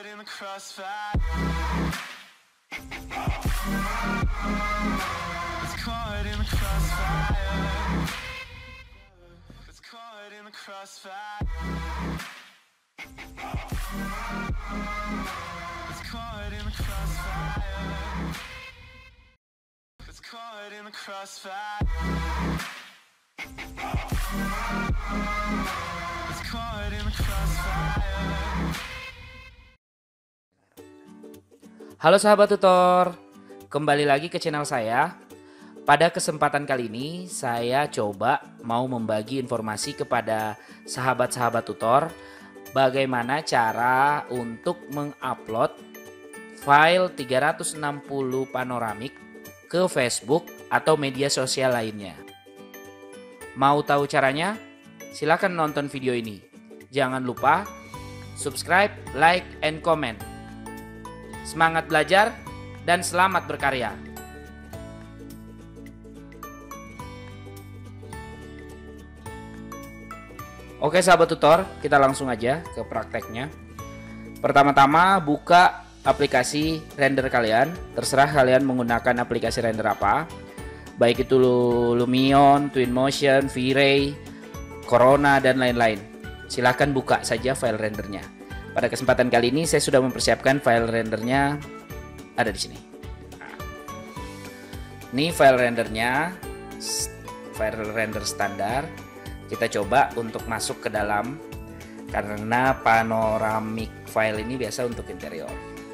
in the crossfire. It's caught in the crossfire. It's caught in the crossfire. It's caught in the crossfire. It's caught in the crossfire. It's caught in the crossfire. Halo sahabat tutor, kembali lagi ke channel saya. Pada kesempatan kali ini saya coba mau membagi informasi kepada sahabat-sahabat tutor bagaimana cara untuk mengupload file 360 panoramik ke Facebook atau media sosial lainnya. Mau tahu caranya? Silahkan nonton video ini. Jangan lupa subscribe, like, and comment. Semangat belajar dan selamat berkarya. Oke sahabat tutor, kita langsung aja ke prakteknya. Pertama-tama buka aplikasi render kalian. Terserah kalian menggunakan aplikasi render apa. Baik itu Lumion, Twinmotion, V-Ray, Corona, dan lain-lain. Silahkan buka saja file rendernya. Pada kesempatan kali ini saya sudah mempersiapkan file rendernya, ada di sini. Nah, ini file rendernya, file render standar. Kita coba untuk masuk ke dalam, karena panoramic file ini biasa untuk interior.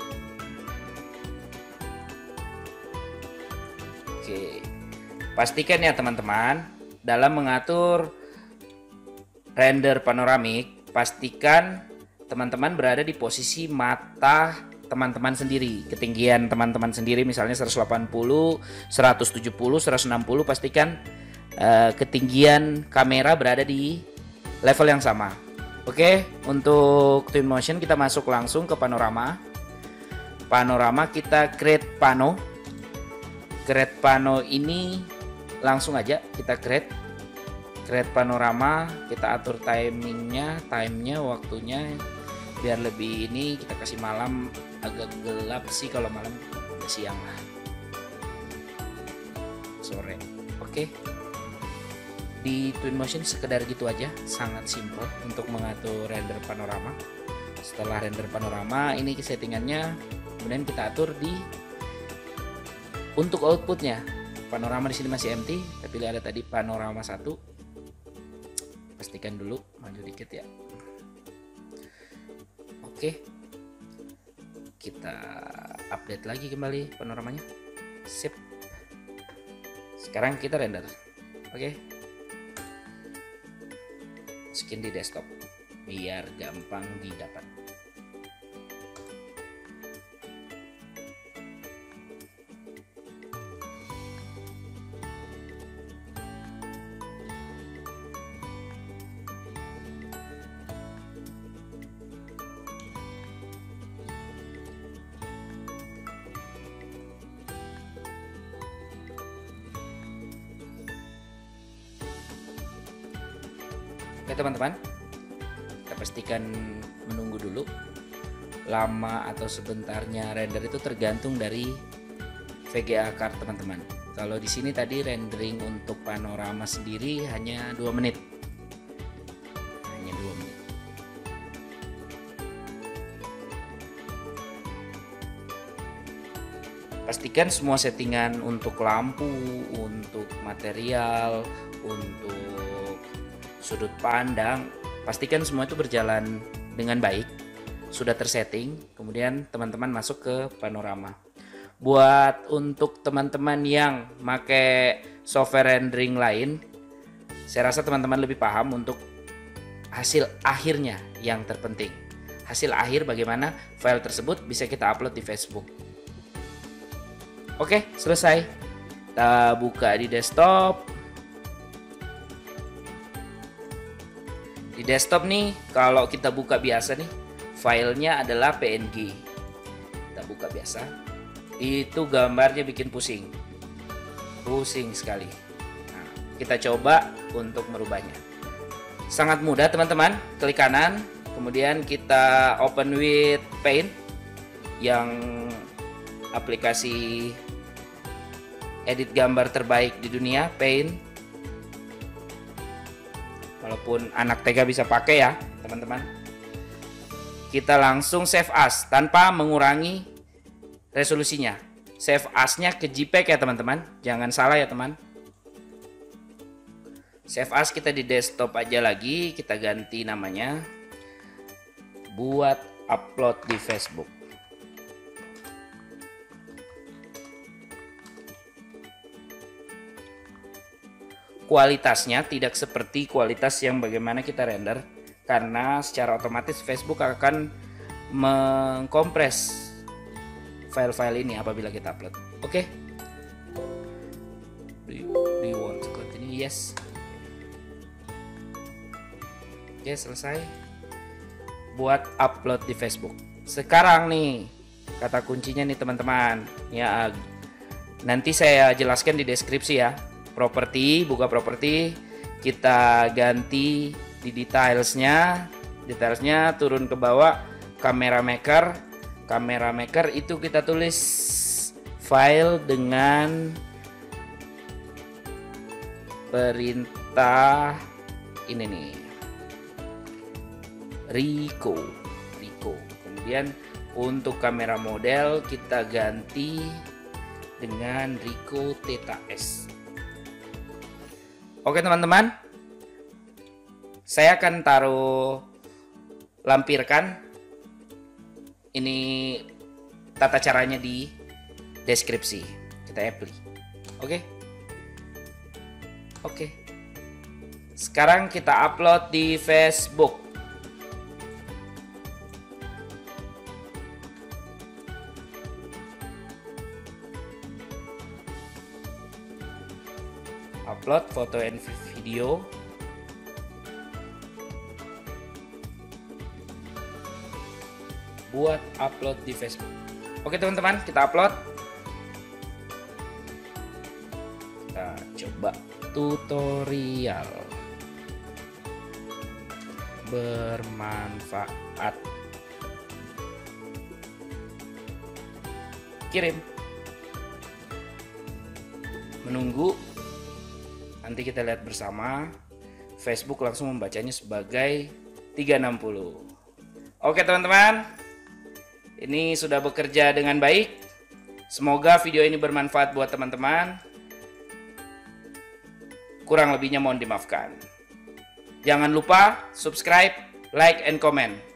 Oke, pastikan ya teman-teman, dalam mengatur render panoramik, pastikan teman-teman berada di posisi mata teman-teman sendiri. Ketinggian teman-teman sendiri misalnya 180, 170, 160, pastikan ketinggian kamera berada di level yang sama. Oke, untuk Twinmotion kita masuk langsung ke panorama. Panorama kita create pano. Create pano ini langsung aja kita create panorama, kita atur timingnya, waktunya biar lebih ini, kita kasih malam, agak gelap sih kalau malam, siang lah, sore. Oke, di Twinmotion sekedar gitu aja, sangat simple untuk mengatur render panorama. Setelah render panorama ini settingannya, kemudian kita atur di untuk outputnya. Panorama di sini masih empty, tapi ada tadi panorama 1. Pastikan dulu, maju dikit ya. Oke, kita update lagi kembali panoramanya. Sip. Sekarang kita render. Oke, masukin di desktop biar gampang didapat. Oke teman-teman, kita pastikan menunggu dulu. Lama atau sebentarnya render itu tergantung dari VGA card teman-teman. Kalau di sini tadi rendering untuk panorama sendiri hanya 2 menit. Hanya 2 menit. Pastikan semua settingan untuk lampu, untuk material, untuk sudut pandang, pastikan semua itu berjalan dengan baik, sudah tersetting. Kemudian teman-teman masuk ke panorama. Buat untuk teman-teman yang pakai software rendering lain, saya rasa teman-teman lebih paham untuk hasil akhirnya yang terpenting. Hasil akhir bagaimana file tersebut bisa kita upload di Facebook. Oke, selesai. Kita buka di desktop. Di desktop nih, kalau kita buka biasa nih, filenya adalah PNG. Kita buka biasa, itu gambarnya bikin pusing sekali. Nah, kita coba untuk merubahnya. Sangat mudah teman-teman, klik kanan, kemudian kita open with paint. yang aplikasi edit gambar terbaik di dunia, Paint. Walaupun anak TK bisa pakai ya teman-teman. Kita langsung save as tanpa mengurangi resolusinya. Save as-nya ke JPEG ya teman-teman, jangan salah ya teman. Save as kita di desktop aja lagi, kita ganti namanya buat upload di Facebook. Kualitasnya tidak seperti kualitas yang bagaimana kita render, karena secara otomatis Facebook akan mengkompres file-file ini apabila kita upload. Oke. Do you want to continue? Yes. Oke, selesai. Buat upload di Facebook. Sekarang nih kata kuncinya nih teman-teman. Ya, nanti saya jelaskan di deskripsi ya. Properti, buka properti, kita ganti di detailsnya turun ke bawah, camera maker itu kita tulis file dengan perintah ini nih, Rico. Kemudian untuk kamera model kita ganti dengan Ricoh Theta S. Oke teman-teman, saya akan lampirkan ini tata caranya di deskripsi. Kita apply. Oke. Sekarang kita upload di Facebook. Upload foto and video. Buat upload di Facebook. Oke teman-teman, kita upload. Kita coba tutorial. Bermanfaat. Kirim. Menunggu. Nanti kita lihat bersama. Facebook langsung membacanya sebagai 360. Oke teman-teman, ini sudah bekerja dengan baik. Semoga video ini bermanfaat buat teman-teman. Kurang lebihnya mohon dimaafkan. Jangan lupa subscribe, like, and comment.